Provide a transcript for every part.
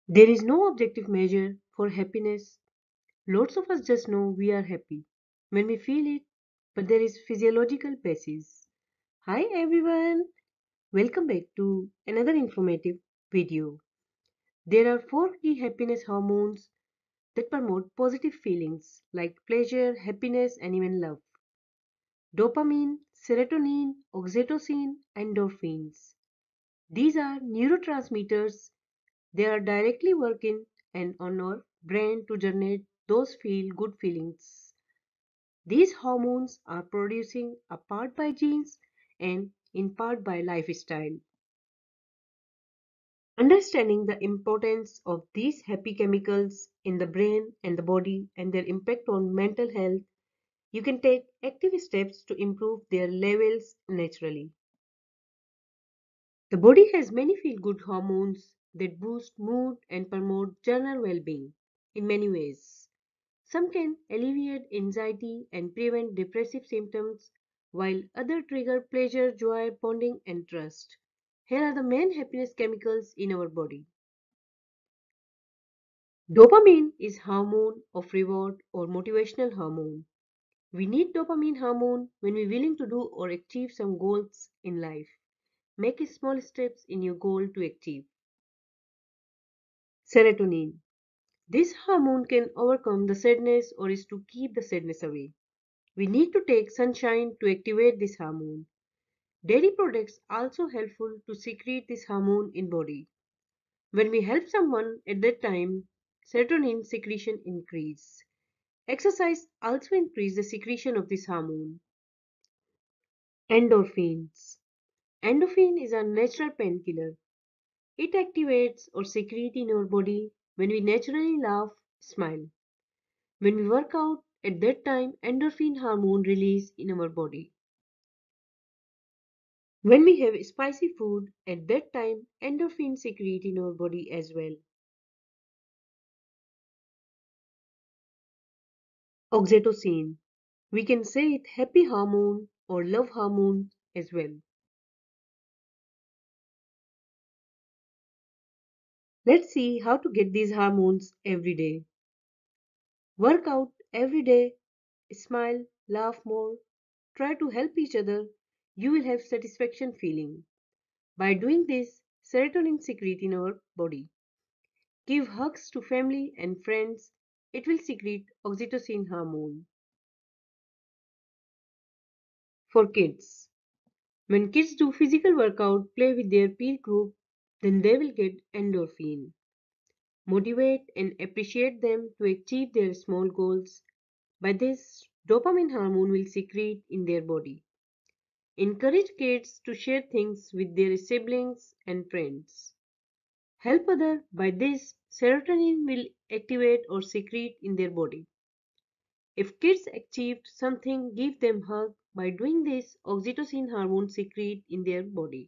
There is no objective measure for happiness. Lots of us just know we are happy when we feel it, but there is physiological basis. Hi everyone, welcome back to another informative video. There are four key happiness hormones that promote positive feelings like pleasure, happiness, and even love: dopamine, serotonin, oxytocin, endorphins. These are neurotransmitters. They are directly working and on our brain to generate those feel good feelings. These hormones are producing a part by genes and in part by lifestyle. Understanding the importance of these happy chemicals in the brain and the body and their impact on mental health, you can take active steps to improve their levels naturally. The body has many feel good hormones that boost mood and promote general well being in many ways. Some can alleviate anxiety and prevent depressive symptoms, while others trigger pleasure, joy, bonding, and trust. Here are the main happiness chemicals in our body. Dopamine is hormone of reward or motivational hormone. We need dopamine hormone when we're willing to do or achieve some goals in life. Make small steps in your goal to achieve. Serotonin. This hormone can overcome the sadness or is to keep the sadness away. We need to take sunshine to activate this hormone. Dairy products also helpful to secrete this hormone in body. When we help someone at that time, serotonin secretion increase. Exercise also increase the secretion of this hormone. Endorphins. Endorphin is a natural painkiller. It activates or secretes in our body when we naturally laugh, smile. When we work out, at that time endorphin hormone release in our body. When we have spicy food, at that time endorphins secrete in our body as well. Oxytocin. We can say it happy hormone or love hormone as well. Let's see how to get these hormones every day. Work out every day, smile, laugh more, try to help each other. You will have satisfaction feeling. By doing this, serotonin secrete in our body. Give hugs to family and friends. It will secrete oxytocin hormone. For kids. When kids do physical workout, play with their peer group, then they will get endorphin. Motivate and appreciate them to achieve their small goals. By this, dopamine hormone will secrete in their body. Encourage kids to share things with their siblings and friends. Help others. By this, serotonin will activate or secrete in their body. If kids achieved something, give them a hug. By doing this, oxytocin hormone secrete in their body.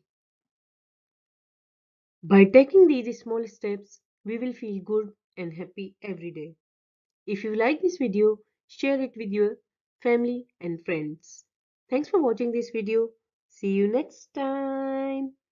By taking these small steps, we will feel good and happy every day. If you like this video, share it with your family and friends. Thanks for watching this video. See you next time.